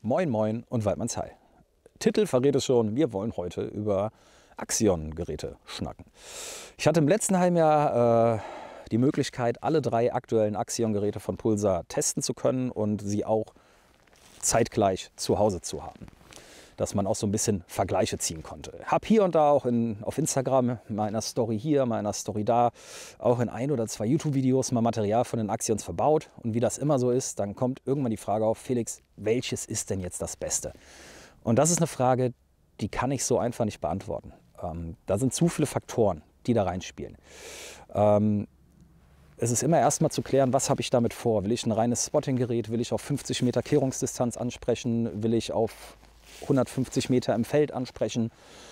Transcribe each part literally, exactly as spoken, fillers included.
Moin Moin und Waldmannsheil. Titel verrät es schon, wir wollen heute über Axion-Geräte schnacken. Ich hatte im letzten Halbjahr äh, die Möglichkeit, alle drei aktuellen Axion-Geräte von Pulsar testen zu können und sie auch zeitgleich zu Hause zu haben, dass man auch so ein bisschen Vergleiche ziehen konnte. Habe hier und da auch in, auf Instagram, mal in einer Story hier, mal in einer Story da, auch in ein oder zwei YouTube-Videos mal Material von den Axions verbaut. Und wie das immer so ist, dann kommt irgendwann die Frage auf, Felix, welches ist denn jetzt das Beste? Und das ist eine Frage, die kann ich so einfach nicht beantworten. Ähm, da sind zu viele Faktoren, die da reinspielen. Ähm, Es ist immer erstmal zu klären, was habe ich damit vor? Will ich ein reines Spotting-Gerät? Will ich auf fünfzig Meter Kehrungsdistanz ansprechen? Will ich auf hundertfünfzig Meter im Feld ansprechen?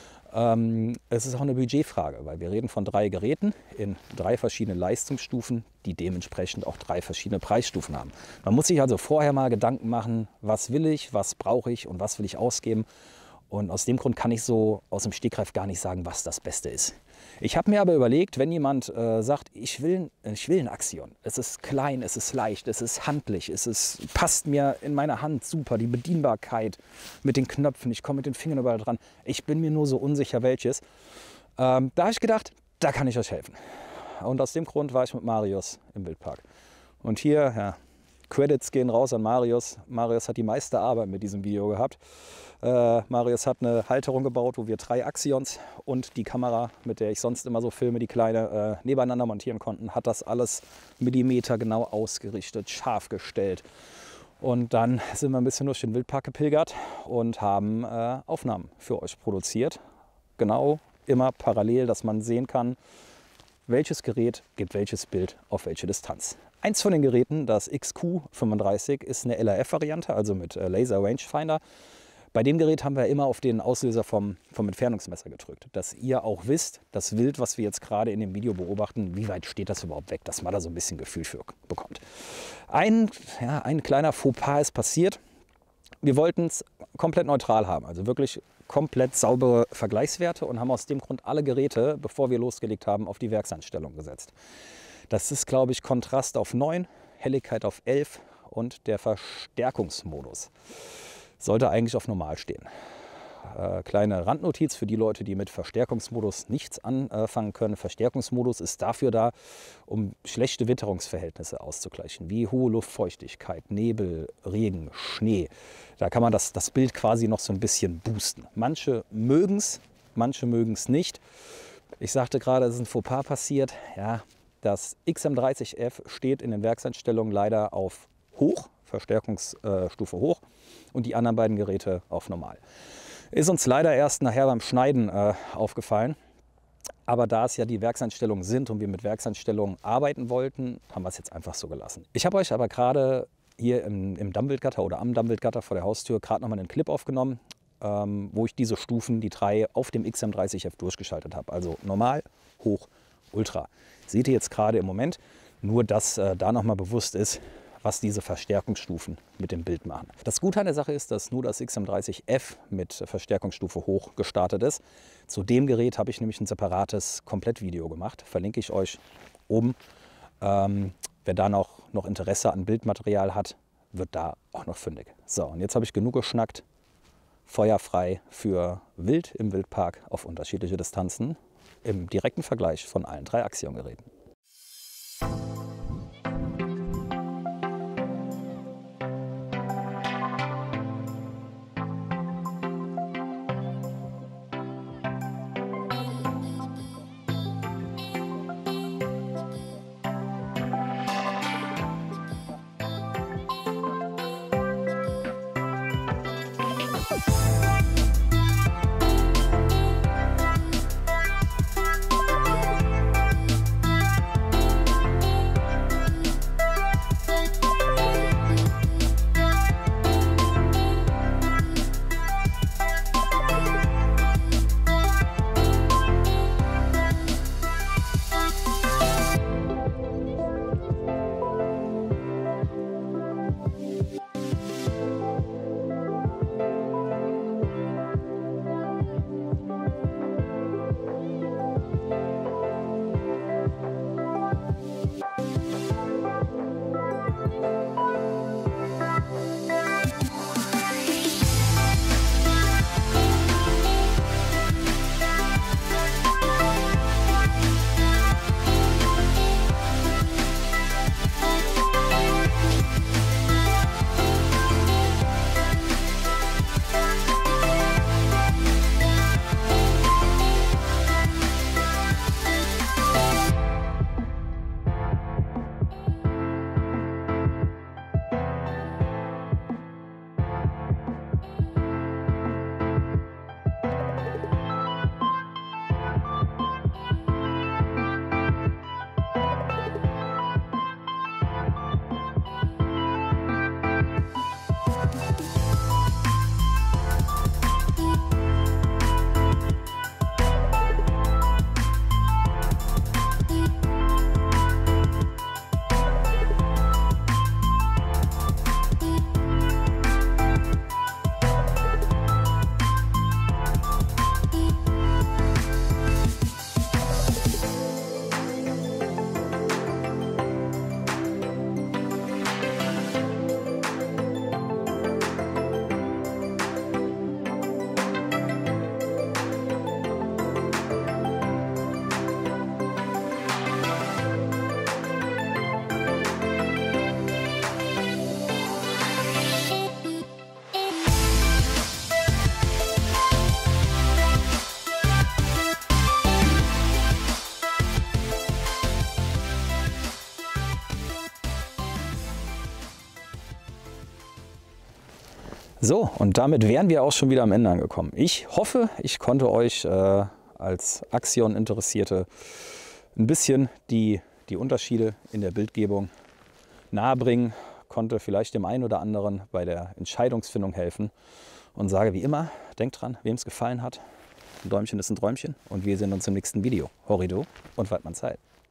Ähm, es ist auch eine Budgetfrage, weil wir reden von drei Geräten in drei verschiedenen Leistungsstufen, die dementsprechend auch drei verschiedene Preisstufen haben. Man muss sich also vorher mal Gedanken machen, was will ich, was brauche ich und was will ich ausgeben. Und aus dem Grund kann ich so aus dem Stegreif gar nicht sagen, was das Beste ist. Ich habe mir aber überlegt, wenn jemand äh, sagt, ich will, ich will ein Axion. Es ist klein, es ist leicht, es ist handlich, es ist, passt mir in meine Hand super, die Bedienbarkeit mit den Knöpfen, ich komme mit den Fingern überall dran. Ich bin mir nur so unsicher, welches. Ähm, da habe ich gedacht, da kann ich euch helfen. Und aus dem Grund war ich mit Marius im Wildpark. Und hier, ja, Credits gehen raus an Marius. Marius hat die meiste Arbeit mit diesem Video gehabt. Äh, Marius hat eine Halterung gebaut, wo wir drei Axions und die Kamera, mit der ich sonst immer so filme, die kleine, äh, nebeneinander montieren konnten, hat das alles millimetergenau ausgerichtet, scharf gestellt. Und dann sind wir ein bisschen durch den Wildpark gepilgert und haben äh, Aufnahmen für euch produziert. Genau, immer parallel, dass man sehen kann, welches Gerät gibt welches Bild auf welche Distanz. Eins von den Geräten, das X Q fünfunddreißig, ist eine L R F-Variante, also mit äh, Laser Rangefinder. Bei dem Gerät haben wir immer auf den Auslöser vom, vom Entfernungsmesser gedrückt, dass ihr auch wisst, das Wild, was wir jetzt gerade in dem Video beobachten, wie weit steht das überhaupt weg, dass man da so ein bisschen Gefühl für bekommt. Ein, ja, ein kleiner Fauxpas ist passiert. Wir wollten es komplett neutral haben, also wirklich komplett saubere Vergleichswerte und haben aus dem Grund alle Geräte, bevor wir losgelegt haben, auf die Werkseinstellung gesetzt. Das ist, glaube ich, Kontrast auf neun, Helligkeit auf elf und der Verstärkungsmodus sollte eigentlich auf normal stehen. Äh, kleine Randnotiz für die Leute, die mit Verstärkungsmodus nichts anfangen können. Verstärkungsmodus ist dafür da, um schlechte Witterungsverhältnisse auszugleichen, wie hohe Luftfeuchtigkeit, Nebel, Regen, Schnee. Da kann man das, das Bild quasi noch so ein bisschen boosten. Manche mögen es, manche mögen es nicht. Ich sagte gerade, es ist ein Fauxpas passiert. Ja, das X M dreißig F steht in den Werkseinstellungen leider auf hoch, Verstärkungsstufe hoch, und die anderen beiden Geräte auf normal. Ist uns leider erst nachher beim Schneiden äh, aufgefallen. Aber da es ja die Werkseinstellungen sind und wir mit Werkseinstellungen arbeiten wollten, haben wir es jetzt einfach so gelassen. Ich habe euch aber gerade hier im, im Dammwildgatter oder am Dammwildgatter vor der Haustür gerade nochmal einen Clip aufgenommen, ähm, wo ich diese Stufen, die drei, auf dem X M dreißig F durchgeschaltet habe. Also normal, hoch, ultra. Seht ihr jetzt gerade im Moment, nur dass äh, da nochmal bewusst ist, was diese Verstärkungsstufen mit dem Bild machen. Das Gute an der Sache ist, dass nur das X M dreißig F mit Verstärkungsstufe hoch gestartet ist. Zu dem Gerät habe ich nämlich ein separates Komplettvideo gemacht. Verlinke ich euch oben. Ähm, wer da noch, noch Interesse an Bildmaterial hat, wird da auch noch fündig. So, und jetzt habe ich genug geschnackt. Feuerfrei für Wild im Wildpark auf unterschiedliche Distanzen im direkten Vergleich von allen drei Axion-Geräten. So, und damit wären wir auch schon wieder am Ende angekommen. Ich hoffe, ich konnte euch äh, als Axion-Interessierte ein bisschen die, die Unterschiede in der Bildgebung nahebringen, konnte vielleicht dem einen oder anderen bei der Entscheidungsfindung helfen und sage wie immer, denkt dran, wem es gefallen hat, ein Däumchen ist ein Träumchen und wir sehen uns im nächsten Video. Horrido und Waldmanns Heil.